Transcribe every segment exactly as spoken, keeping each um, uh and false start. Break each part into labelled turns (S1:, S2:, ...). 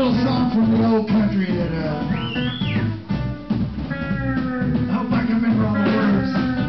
S1: little song from the old country that, uh, I hope I can remember all the words.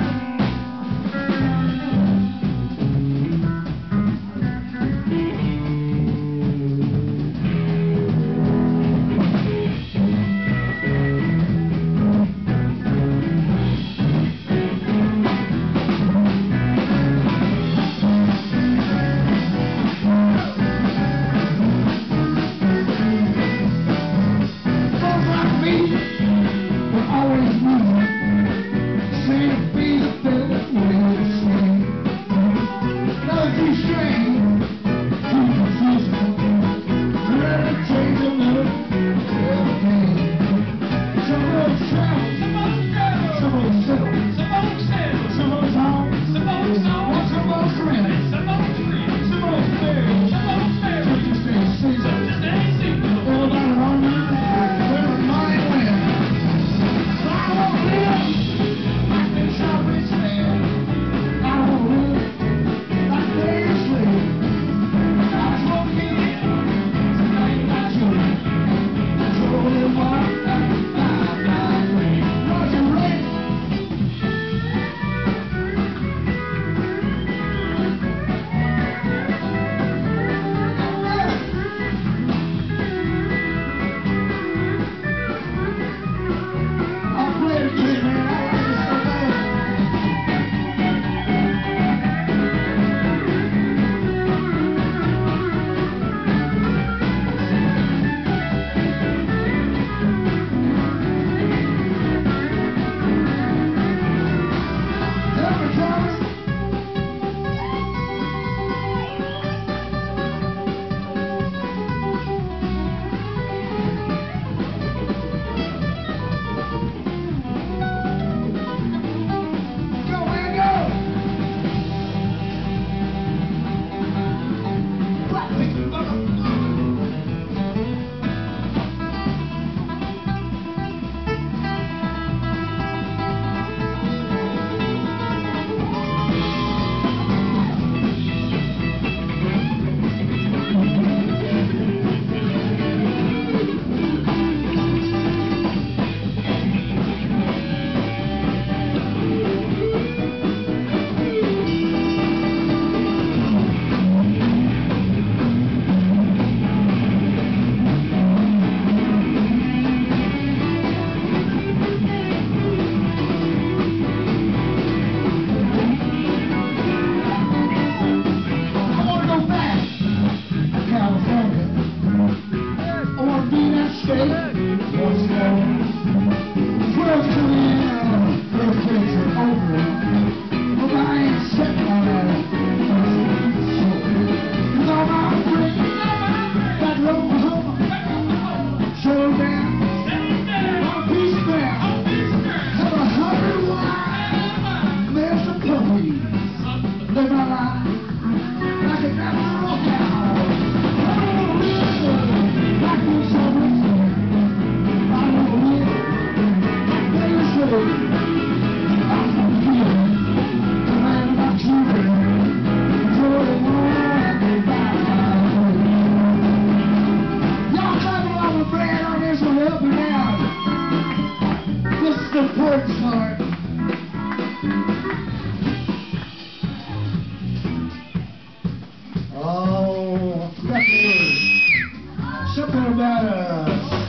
S1: Something about, uh,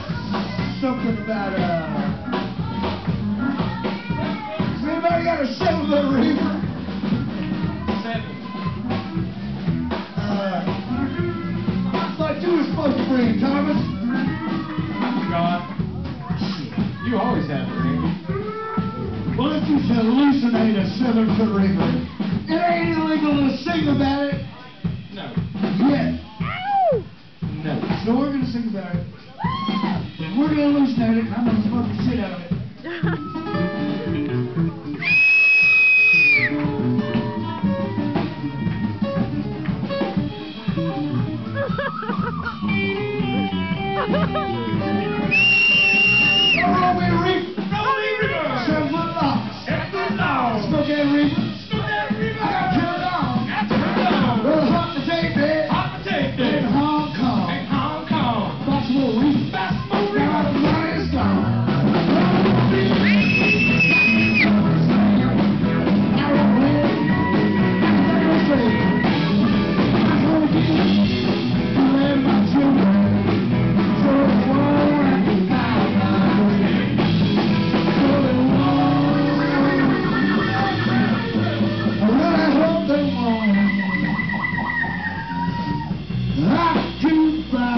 S1: something about, uh, has anybody got a seven foot reaper? Seven. Uh, I thought you were supposed to bring Thomas.
S2: God. You always have it, Randy.
S1: Well, if you hallucinate a seven foot reaper, it ain't illegal to sing about it.
S2: No.
S1: Yet. No. So we're going to sing about it. We're going to hallucinate it, and I'm going to smoke the shit out of it. Oh, we reap.
S2: No, we reap.
S1: Seven foot long.
S2: Seven foot long.
S1: Smoke that reaper.
S2: Smoke that reaper.
S1: I got turned on.
S2: Got turned on.
S1: Well, hot potato day.
S2: Hot potato day.
S1: In Hong Kong.
S2: In Hong Kong.
S1: Possible two, five.